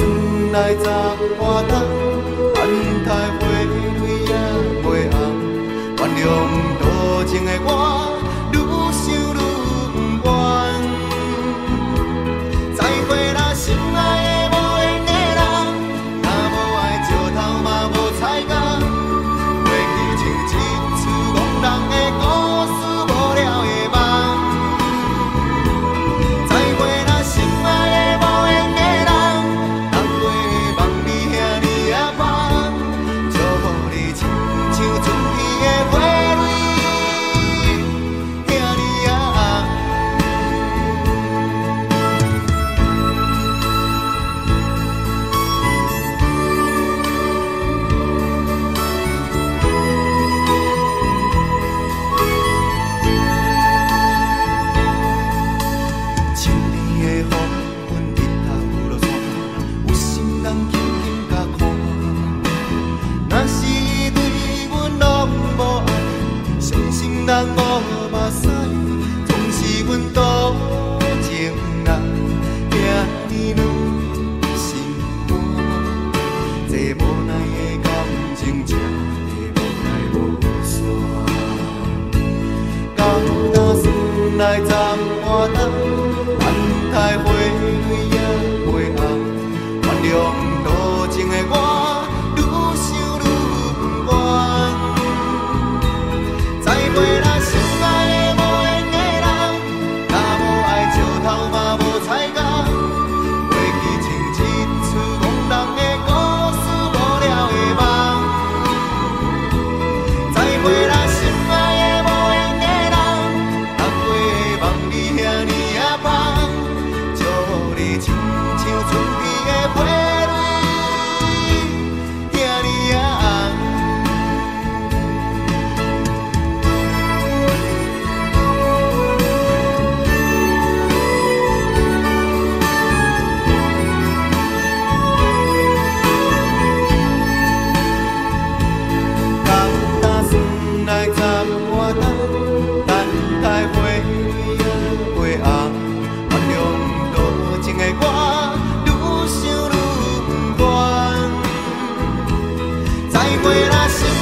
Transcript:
算来十半冬，等待花蕊也袂红，原谅多情的我，愈想愈不愿。再会啦，心爱的无缘的人，若无爱石头嘛无彩工，过去像一出憨人的故事，无了的梦。再会啦，心爱的无缘的人，人过的梦你遐尼也芳，祝福你亲像春天的花蕊，遐尼也红。秋天的黄昏，日头落山，有心人轻轻甲看。若是对阮拢无爱，伤心人无目屎，总是阮多情人，遐尼愈心寒。这无奈的感情，吃的无来无散。到若算来十半冬，等待花蕊也袂红，原谅多情的我，愈想愈不愿。再会啦，心爱的无缘的人，若无爱石头嘛无彩工，过去像一出憨人的故事，无了的梦。再会啦，心爱的无缘的人，若过的梦你遐尼也芳，祝福你亲像春天的花蕊，遐尼也红。到若算来十半冬，等待花蕊也袂红，原谅多情的我，愈想愈不愿。再会啦，心